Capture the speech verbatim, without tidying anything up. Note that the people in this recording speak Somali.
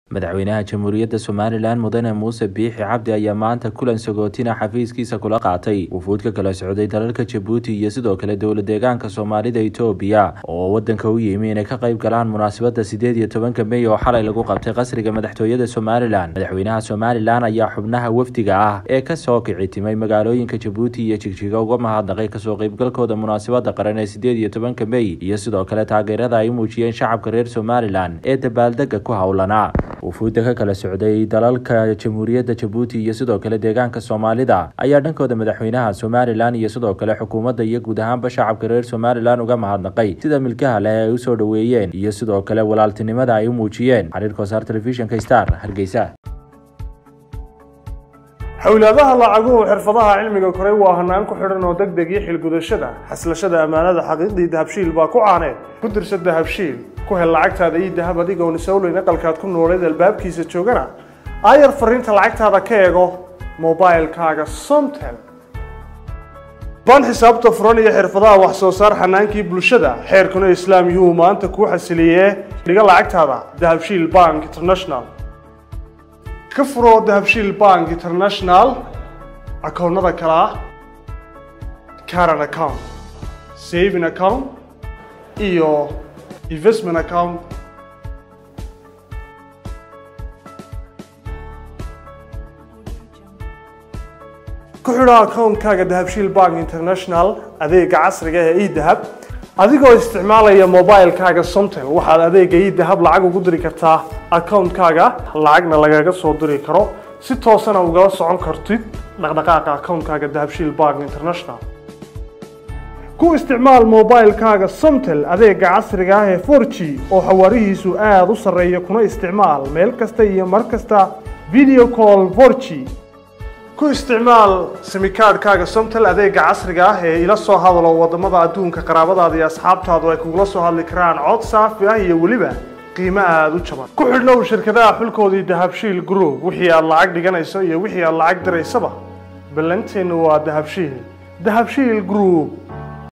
madaxweynaha jamhuuriyadda Somaliland mudane Muuse Biixi Cabdi ayaa maanta kulan sagootina xafiiskiisa kula qaatay wufuudka kala socday dalalka Djibouti iyo sidoo kale dowlad deegaanka Soomaalida Itoobiya oo wadanka u yimi inay ka qayb galaan munaasabadda sideed iyo tobanka May oo xalay lagu qabtay qasriga madaxtooyada Somaliland. madaxweynaha Somaliland ayaa xubnaha wafdiga ah ee ka soo kici timay magaalooyinka Djibouti iyo Jigjiga uga mahadnaqay ka soo qaybgalkooda munaasabadda qaran ee sideed iyo tobanka May iyo sidoo kale taageerada ay muujiyeen shacabka reer Somaliland ee dabaaldega ku hawlana. wufuudda ka kala socday dalalka jamhuuriyadda Djibouti iyo sidoo kale deegaanka Soomaalida ayaa dhankooda madaxweynaha Somaliland iyo sidoo kale xukuumadda iyo guud ahaanba shacabka reer Somaliland uga mahadnaqay sida milkaha leh ay u soo dhaweeyeen iyo sidoo kale walaaltinimada ay u muujiyeen. xiriirka wasaar telefishinka Star Hargeysa. hawlaadaha lacaguhu xirfadaha cilmiga koray waa hanaan ku xidhan oo degdeg iyo xilgudashada xaslashada amaanada xaqiiqdii dahabshiil baa ku caaneen ku dirsa dahabshiil ku hel lacagtaada iyo dahab adigoon isawleyn aqalkaad ku nooleed albaabkiisa joogana ayar fariinta lacagtaada ka eego mobilekaaga Somtel ban xisaabta furan iyo xirfadaha wax soo saar xanaankii bulshada xeerkuna islaam yuhu maanta ku xasiliyee dhiga lacagtaada dahabshiil Bank International ka furo dahabshiil Bank International akoonnada kala ah current account saving account iyo investment account. ku xidho akoonkaaga dahabshiil Bank International adeega casriga ah ee e-dahab adigoo isticmaalaya mobilekaaga Somtel waxaad adeega e-dahab lacag ugu diri kartaa akoonkaaga lacagna lagaga soo diri karo si toos ah uga socon kartid dhaqdhaqaaqa akoonkaaga dahabshiil Bank International. ku isticmaal mobilekaaga Somtel adeega casriga ah ee four G oo xawaarihiisu aad u sareeyo kuna isticmaal meel kasta iyo mar kasta video call four G. ku isticmaal simikaadkaaga Somtel adeega casriga ah ee ila soo hadalo wadamada adduunka qaraabadaada iyo asxaabtaadu ay kugula soo hadli karaan cod saafi ah iyo weliba qiimo aad u jaban. ku xidhnow shirkadaha xulkoodii dahabshiil group wixii aad lacag dhiganayso iyo wixii aad lacag diraysaba ballanteenu waa dahabshiil dahabshiil group.